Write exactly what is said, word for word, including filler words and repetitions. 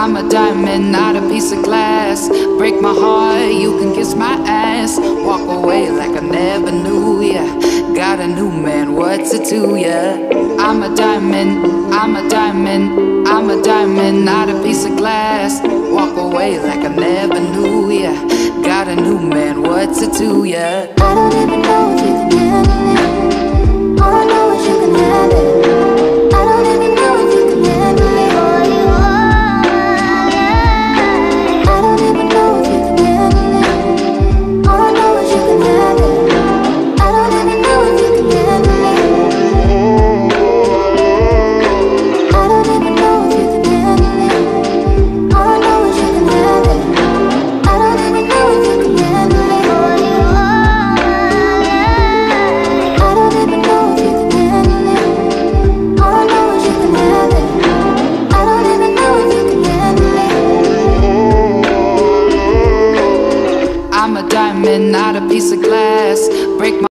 I'm a diamond, not a piece of glass. Break my heart, you can kiss my ass. Walk away like I never knew ya. Got a new man, what's it to ya? I'm a diamond, I'm a diamond, I'm a diamond, not a piece of glass. Walk away like I never knew ya. Got a new man, what's it to ya? I don't even know if you can handle it. All I know is you can have it. I don't even know if you can handle it. All you are, I don't even know if you can handle it. All I know is you can have it. I don't even know if you can handle it. I don't even know if you can handle it. All I know is you can have it. I don't even know if you can handle it. All you are, I don't even know if you can handle it. All I know is you can have it. I don't even know if you can handle it. I'm a diamond, not a piece of glass. Break my